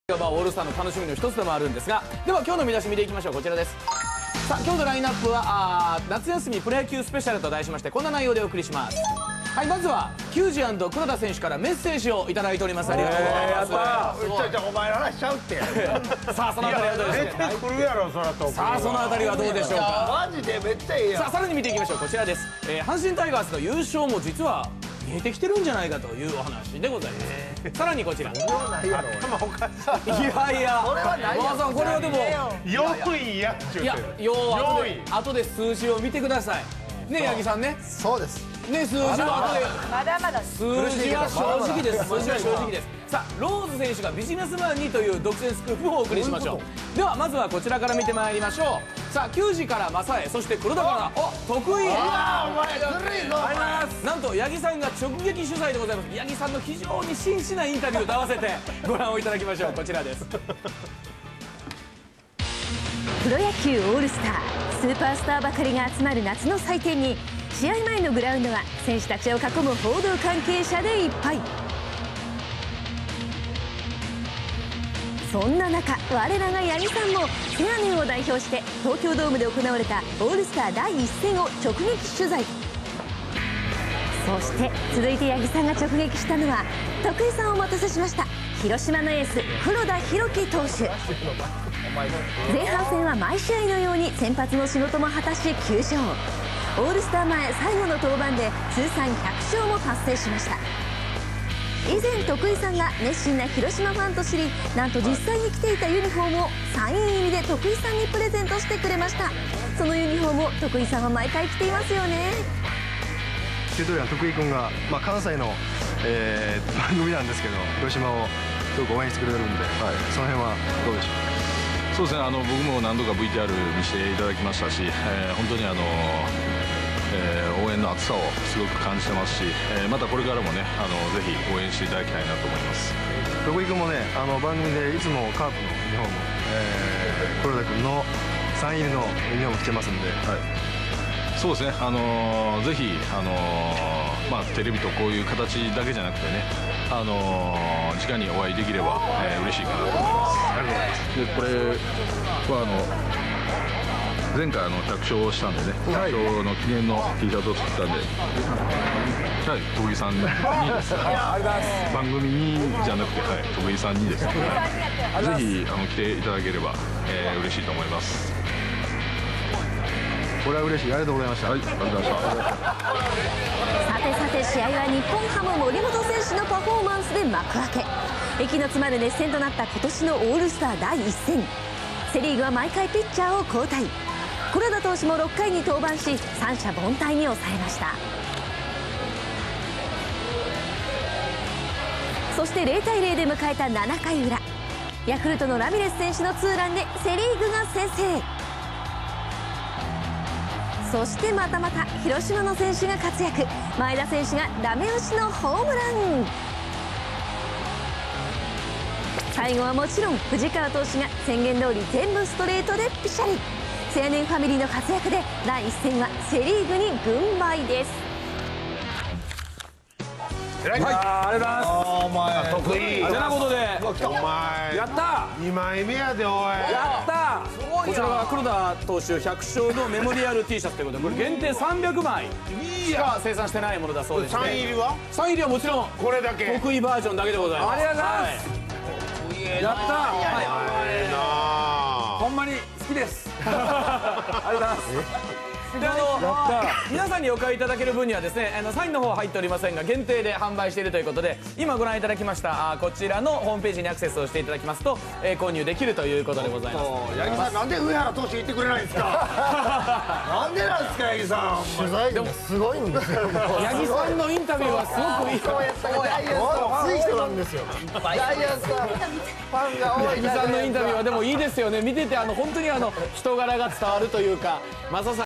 オールスターの楽しみの一つでもあるんですが、では今日の見出し見ていきましょう。こちらです。さあ今日のラインナップは夏休みプロ野球スペシャルと題しまして、こんな内容でお送りします。はい、まずは球児&黒田選手からメッセージをいただいております。ありがとうございます。 お前の話しちゃうって。 さあそのあたりはどうでしょうか。 出てくるやろそらと。 さあそのあたりはどうでしょうか。 マジでめっちゃいいやん。 さあさらに見ていきましょう。こちらです。阪神タイガースの優勝も実は見えてきてるんじゃないかというお話でございます。さらにこちら。 頭おかしい。 いやいや、 これはないやん。 さんこれはでも 4位やっちゅうてる。 いや、要は後で数字を見てください。ね、八木さんね。 そうです。 ね、数字は後で。 まだまだ数字は正直です。数字は正直です。さあ、ローズ選手がビジネスマンにという独占スクープをお送りしましょう。では、まずはこちらから見てまいりましょう。さあ、球児から正江、そして黒田から、得意。 お前ずるいぞ。 なんと八木さんが直撃取材でございます。八木さんの非常に真摯なインタビューと合わせてご覧をいただきましょう。こちらです。 プロ野球オールスター、スーパースターばかりが集まる夏の祭典に、試合前のグラウンドは選手たちを囲む報道関係者でいっぱい。そんな中、我らが八木さんもセアネンを代表して東京ドームで行われたオールスター第1戦を直撃取材。そして続いて八木さんが直撃したのは、徳井さんをお待たせしました、広島のエース黒田博樹投手。前半戦は毎試合のように先発の仕事も果たし9勝。オールスター前最後の登板で通算100勝も達成しました。以前徳井さんが熱心な広島ファンと知り、なんと実際に着ていたユニフォームをサイン入りで徳井さんにプレゼントしてくれました。そのユニフォームを徳井さんは毎回着ていますよね。 という通り徳井君が、関西の、番組なんですけど、広島をすごく応援してくれてるんで、その辺はどうでしょう。 そうですね、僕も何度か VTR 見せていただきましたし、本当に応援の熱さをすごく感じてますし、またこれからもね、ぜひ応援していただきたいなと思います。 徳井君もね、番組でいつもカープのユニフォーム、黒田君のサイン入りのユニフォーム着てますんで、 そうですね、ぜひ、テレビとこういう形だけじゃなくてね、直にお会いできれば、嬉しいかなと思います。ありがとうございます。でこれは前回100勝したんでね、100勝の記念の T シャツを作ったんで、徳井さんにです番組にじゃなくて、徳井さんにですね、ぜひ来ていただければ、嬉しいと思います。 これは嬉しい。ありがとうございました。 はい、ありがとうございました。 さて試合は日本ハム森本選手のパフォーマンスで幕開け。息の詰まる熱戦となった今年のオールスター第1戦。セ・リーグは毎回ピッチャーを交代。黒田投手も6回に登板し、三者凡退に抑えました。そして0対0で迎えた7回裏、ヤクルトのラミレス選手のツーランでセ・リーグが先制。そしてまたまた広島の選手が活躍。前田選手がダメ押しのホームラン。最後はもちろん藤川投手が宣言通り全部ストレートでピシャリ。セアネンファミリーの活躍で第1戦はセ・リーグに軍配です。 はい、ありがとうございます。 お前得意。 てなことで、 お前やった 2枚目やでおい。 やったこちらが黒田投手100勝のメモリアル T シャツということで、これ限定300枚しか生産してないものだそうですね。 サイン入りは？ サイン入りはもちろんこれだけ。 得意バージョンだけでございます。ありがとうございます。やったほんまに好きです。 ありがとうございます。で皆さんにお買いいただける分にはですね、サインの方は入っておりませんが限定で販売しているということで、今ご覧いただきましたこちらのホームページにアクセスをしていただきますと、購入できるということでございます。 八木さんなんで上原投手言ってくれないんですか。なんでなんですか八木さん。 取材でもすごいんですよ。 八木さんのインタビューはすごくいい。 熱い人なんですよ。 ジャイアンツファンが多い。 八木さんのインタビューはでもいいですよね。見てて本当に人柄が伝わるというか、マサさん